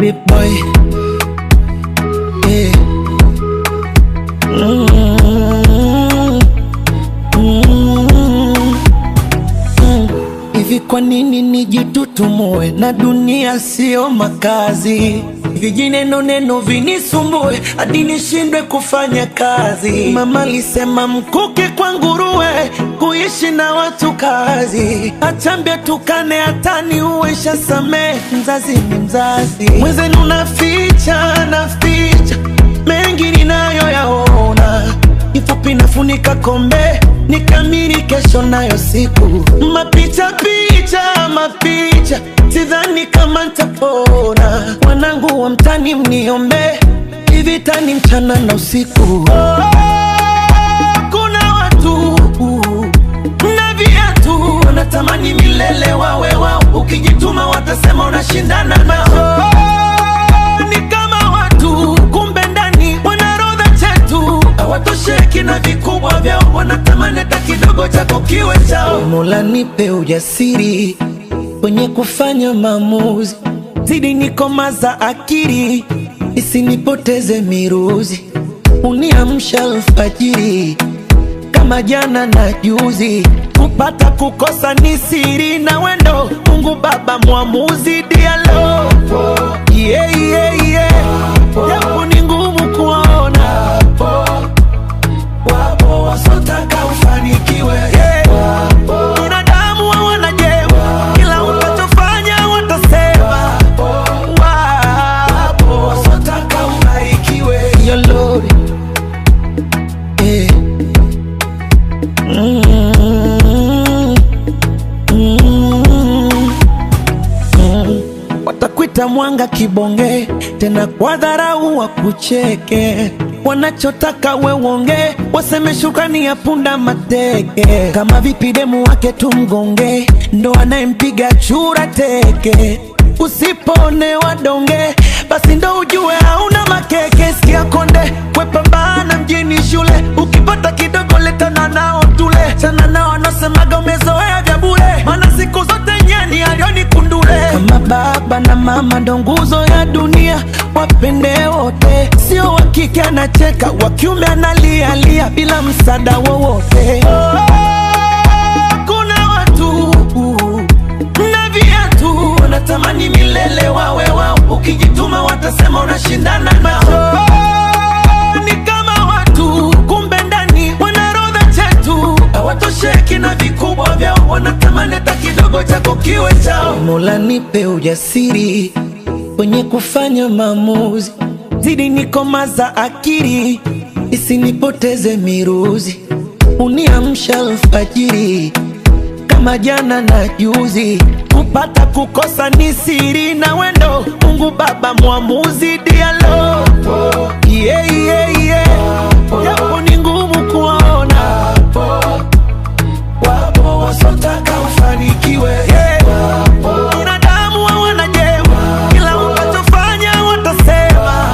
baby boy. Yeah. Hivi kwa nini nijitutumue na dunia sio makazi? Vijineno neno vinisumbue hadi nishindwe kufanya kazi. Mama alisema mkuke kwa nguruwe, kuishi na watu kazi. Achambia tukane hatani uwesha same, mzazi ni mzazi. Mwenzenu naficha mengi ninayo yaona. Kifupi nafunika kombe, nikamiri kesho nayo siku. Mapicha, sidhani kama nitapona. Wanangu wa mtani mniombe, hivi tani mchana na usiku. Kuna watu na viatu wanatamani milele wawe wao. Ukijituma watasema unashindana nao. Ni kama watu kumbe ndani wanarodha chetu. Hawatosheki na vikubwa vyao, wanatamani hata kidogo chako kiwe chao. Mola nipe ujasiri kwenye kufanya maamuzi, zidi nikomaza akili isinipoteze miruzi. Uniamsha alfajiri kama jana na juzi. Kupata kukosa ni siri na wendo, Mungu Baba mwamuzi. Dialo japo ni ngumu kuona. Wapo wasotaka ufanikiwe. Binadamu hawana jema, kila utachofanya watasema. Wapo wasotaka ubarikiwe. Yo Lord, watakuita mwanga kibonge, tena kwa dharau wakucheke. Wanachotaka we uonge, waseme shukrani ya punda mateke. Kama vipi demu wake tumgonge, ndo anayempiga chura teke. Usipone wadonge, basi ndo ujue hauna makeke. Sikia konde, wepambana mjini shule. Ukipata kidogo letana nao tule. Chana nao anasemaga umezoea vya bure, maana siku zote nyeni alioni kundule. Kama baba na mama ndo nguzo ya dunia, wapende wote. Sio wakike anacheka, wakiume analialia bila msaada wowote. Kuna watu na viatu wanatamani milele wawe wao. Ukijituma watasema unashindana nao. Ni kama watu kumbe ndani wanarodha chetu. Hawatosheki na vikubwa vyao, wanatamani hata kidogo chako kiwe chao. Mola nipe ujasiri kwenye kufanya maamuzi, zidi nikomaza akili isinipoteze miruzi. Uniamsha alfajiri kama jana na juzi. Kupata kukosa ni siri na wendo, Mungu Baba mwamuzi. Dialo japo ni ngumu kuona. Wapo wasotaka ufanikiwe. Binadamu hawana jema, kila utachofanya watasema.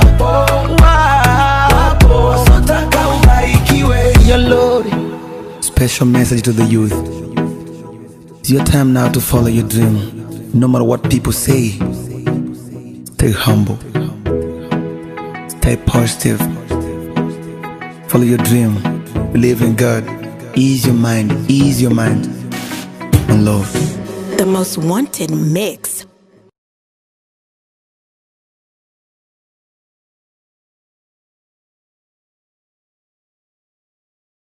Wapo wasotaka ubarikiwe. Yo Lord. Special message to the youth. It's your time now to follow your dream. No matter what people say, stay humble, stay positive, follow your dream, believe in God, ease your mind, and love. The most wanted mix.